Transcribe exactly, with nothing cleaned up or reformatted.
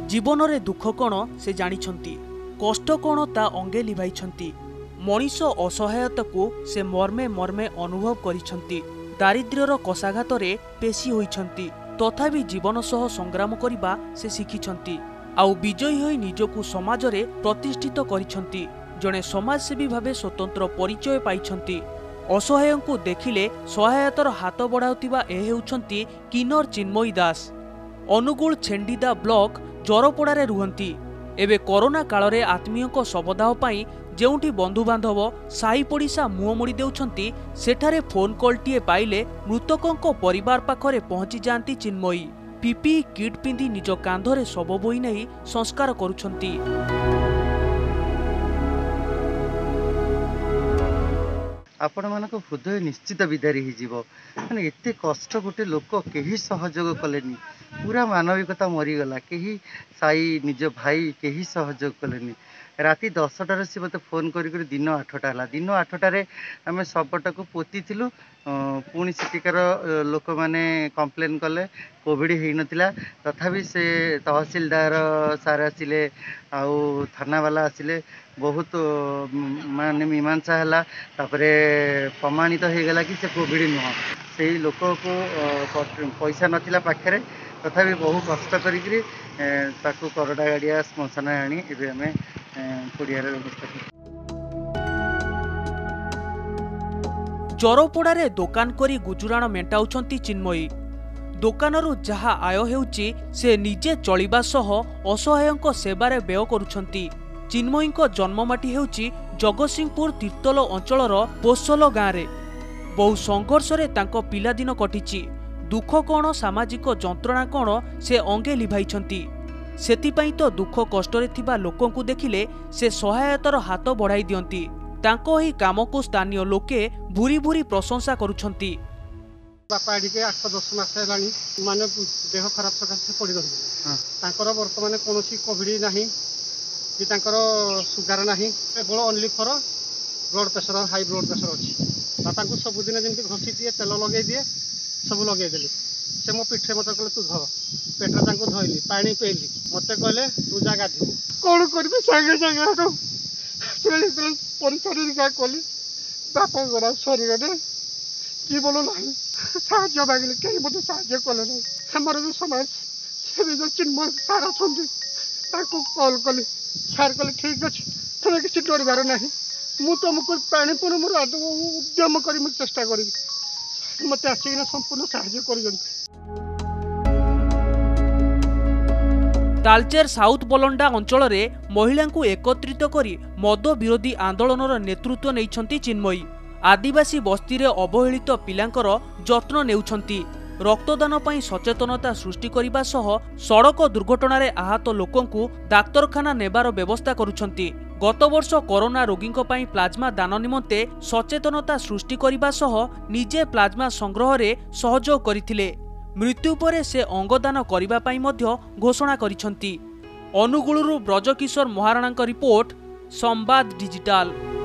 जीवन रे दुख कौन से जानिछंती, कष्ट कौन ता अंगे लिभाइछंती। मनीष असहायता को से मर्मे मर्मे अनुभव करिछंती। दारिद्र्यर कषाघात रे पेशी होइछंती, तथापि जीवन सह संग्राम करिबा से शिखिछंती। आउ विजयी होई निजकु समाज रे प्रतिष्ठित करिछंती। जणे समाजसेवी भावे स्वतंत्र परिचय पाइछंती। असहायंकु देखिले सहायतार हाथ बढ़ाउतिबा ए हेउछंती किन्नर चिन्मयी दास। अनुगुल छेंडीदा ब्लॉक जरपड़ारे रुहंती। एबे कोरोना कालरे आत्मीयक शवदाह पाई जेउठी बंधुबांधव साई पड़िशा मुह मोड़ी देउछंती, सेठारे फोन कॉलटीए पाइले मृतकंक परिवार पाखरे पहुंची जांती चिन्मयी। पीपीई किट पिंधि निज कांधरे शव बोई नहीं संस्कार करुछंती। आपण मानक हृदय निश्चित विदारी हो माने एते कष्ट गोटे लोक केही सहयोग कलेनी, पूरा मानविकता मरीगला। केही साई निज भाई केही सहयोग कलेनी। राति दसटार सी मत फोन करी दिन आठटा है। दिन आठटार आम शवटा को पोती थिलु। पुणी सेठिकार लोक मैंने कंप्लेन कले कोविड हो नाला, तथापि से तहसीलदार सार आसिले आउ थाना वाला आसिले, बहुत माने मीमांसा है। तापरे प्रमाणित हो गला कि से कोविड नुह, से लोक को पैसा नथिला पाखरे, तथापि बहु कष्ट करी ताकू करडा गाड़िया श्मशान आनी एबे हमें पुड़िया व्यवस्था। जरपड़ारे दोकान करी गुजुराण मेंटाउछंती चिन्मयी। दोकानरू जहा आय हेउची से निजे चलिबा सह असहायंक सेबारे व्यय करुछंती। चिन्मयींक जन्ममाटी हेउची जगतसिंहपुर तीर्तोल अंचलर पोसल गाँरे। बहु संघर्ष रे तांको पिलादिन कटिची। दुख कौन सामाजिक जंत्रणा कौन से अंगे लिभाइछंती। सेतिपाई तो दुख कष्ट रे थिबा लोकंकु देखिले से सहायतार हाथ बढ़ाई दियंती। तांको ही काम को स्थानीय लोके भूरी भूरी प्रशंसा करुछंती। बापा आडिके आठ दस मास हेलानी माने देह खराब सकाशे पड़ी रही। तांकर वर्तमान कोनोसी कोविड नाही कि तांकर सुगार नाही, केवल only for blood pressure, high blood pressure अछि। बापा को सब दिन जेंति घसी दिए, तेल लगे दिए, सब लगे देली। से मो पिठे मत कहले तू ध पेटरे तांको धइली, पानी पेली, मते कहले तू जा गाधु। कोन करबी संगे संगे हटो से परिचय का कहली बापा गोरा शरीर रे जीवन नाही साहाय्य मांगले, कहीं मत साहाय्य कले नहीं। हमारे जो समाज से जो चिन्मय सार अच्छे कॉल कली, सार कहले ठीक अच्छे तुम्हें किसी डरबार ना, मु तुमको पानी पुणी मोर उद्यम कर चेष्टा करी मत आसिक संपूर्ण साहाय्य कर। तालचेर साउथ बलंडा अंचल रे महिला को एकत्रित करी मद विरोधी आंदोलनर नेतृत्व नेइछंती चिन्मयी। आदिवासी बस्ती रे अवहेलित पिलांकर जत्न नेउछंती। रक्तदान पई सचेतनता सृष्टि करिबा सह सड़क दुर्घटना रे आहत लोकंकु डाक्तरखाना नेबार व्यवस्था करुछंती। गत वर्ष कोरोना रोगींक पई प्लाज्मा दान निमंते सचेतनता सृष्टि करिबा सह निजे प्लाज्मा संग्रह रे सहयोग करिथिले। मृत्यु परे से अंगदान करिबा पई मध्य घोषणा करिछंती। अनुगुळुरु ब्रजकिशोर महाराणांक रिपोर्ट, संबाद डिजिटाल।